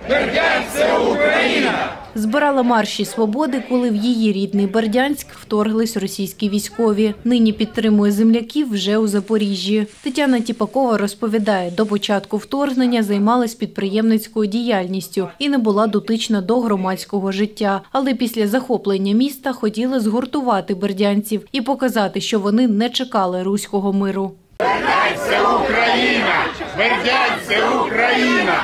Бердянськ – це Україна! Збирала марші свободи, коли в її рідний Бердянськ вторглись російські військові. Нині підтримує земляків вже у Запоріжжі. Тетяна Тіпакова розповідає, до початку вторгнення займалась підприємницькою діяльністю і не була дотична до громадського життя. Але після захоплення міста хотіла згуртувати бердянців і показати, що вони не чекали руського миру. Бердянськ – це Україна! Бердянськ – це Україна!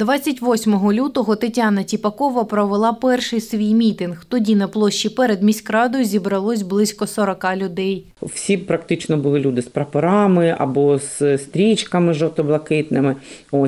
28 лютого Тетяна Тіпакова провела перший свій мітинг. Тоді на площі перед міськрадою зібралось близько 40 людей. Всі практично були люди з прапорами або з стрічками жовто-блакитними. Ось.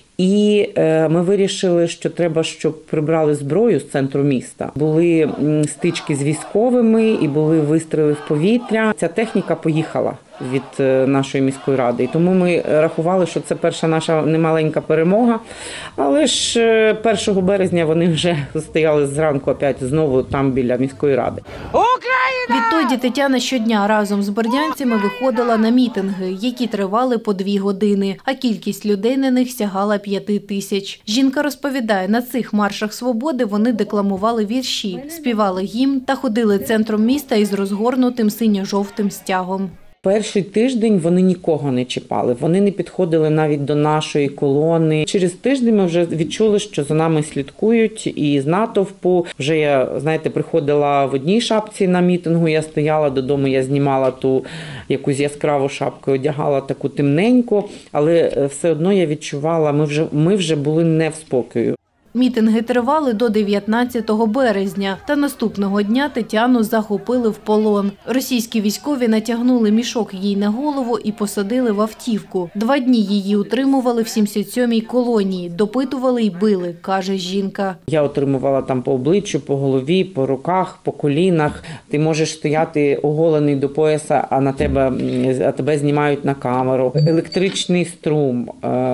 І ми вирішили, що треба, щоб прибрали зброю з центру міста. Були стички з військовими і були вистріли в повітря. Ця техніка поїхала від нашої міської ради. І тому ми рахували, що це перша наша немаленька перемога. Але ж 1 березня вони вже стояли зранку опять знову там біля міської ради. Україна! Відтоді Тетяна щодня разом з бердянцями виходила на мітинги, які тривали по 2 години, а кількість людей на них сягала 5 тисяч. Жінка розповідає, на цих маршах свободи вони декламували вірші, співали гімн та ходили центром міста із розгорнутим синьо-жовтим стягом. Перший тиждень вони нікого не чіпали, вони не підходили навіть до нашої колони. Через тиждень ми вже відчули, що за нами слідкують і з натовпу. Вже я, знаєте, приходила в одній шапці на мітингу, я стояла додому, я знімала ту якусь яскраву шапку, одягала таку темненьку, але все одно я відчувала, ми вже були не в спокою. Мітинги тривали до 19 березня, та наступного дня Тетяну захопили в полон. Російські військові натягнули мішок їй на голову і посадили в автівку. 2 дні її утримували в 77-й колонії, допитували й били, каже жінка. Я отримувала там по обличчю, по голові, по руках, по колінах. Ти можеш стояти оголений до пояса, а тебе знімають на камеру. Електричний струм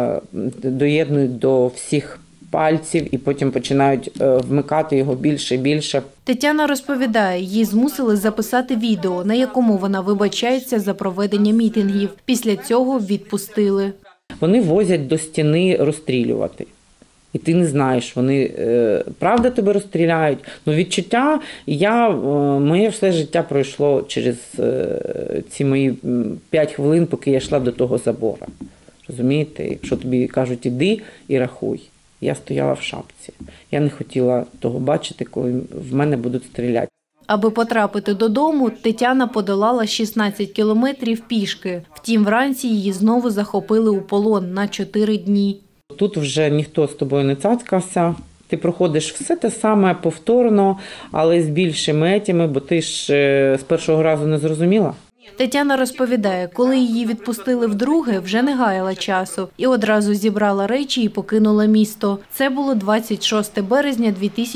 доєднують до всіх пальців і потім починають вмикати його більше і більше. Тетяна розповідає, її змусили записати відео, на якому вона вибачається за проведення мітингів. Після цього відпустили. Вони возять до стіни розстрілювати. І ти не знаєш, вони правда тебе розстріляють. Ну, відчуття, моє все життя пройшло через ці мої 5 хвилин, поки я йшла до того забору. Розумієте? Якщо тобі кажуть, іди і рахуй. Я стояла в шапці. Я не хотіла того бачити, коли в мене будуть стріляти. Аби потрапити додому, Тетяна подолала 16 кілометрів пішки. Втім, вранці її знову захопили у полон на 4 дні. Тут вже ніхто з тобою не цацкався. Ти проходиш все те саме повторно, але з більшими етями, бо ти ж з першого разу не зрозуміла. Тетяна розповідає, коли її відпустили вдруге, вже не гаяла часу і одразу зібрала речі і покинула місто. Це було 26 березня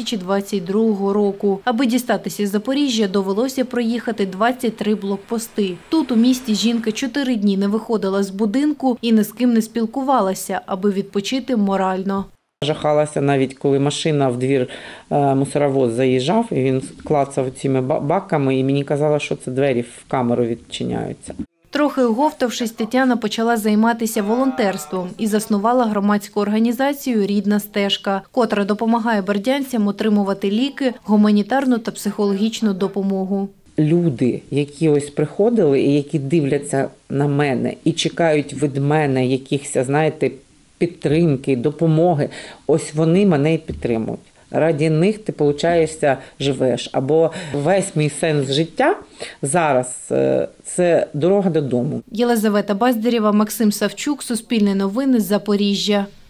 2022 року. Аби дістатися з Запоріжжя, довелося проїхати 23 блокпости. Тут у місті жінка 4 дні не виходила з будинку і ні з ким не спілкувалася, аби відпочити морально. Жахалася навіть, коли машина в двір мусоровоз заїжджав, і він клацав цими баками, і мені казали, що це двері в камеру відчиняються. Трохи оговтавшись, Тетяна почала займатися волонтерством і заснувала громадську організацію «Рідна стежка», котра допомагає бердянцям отримувати ліки, гуманітарну та психологічну допомогу. Люди, які ось приходили і які дивляться на мене і чекають від мене якихось, знаєте, підтримки, допомоги, ось вони мене і підтримують. Раді них ти, получаєшся, живеш. Або весь мій сенс життя зараз – це дорога додому. Єлизавета Баздарєва, Максим Савчук, Суспільне новини, Запоріжжя.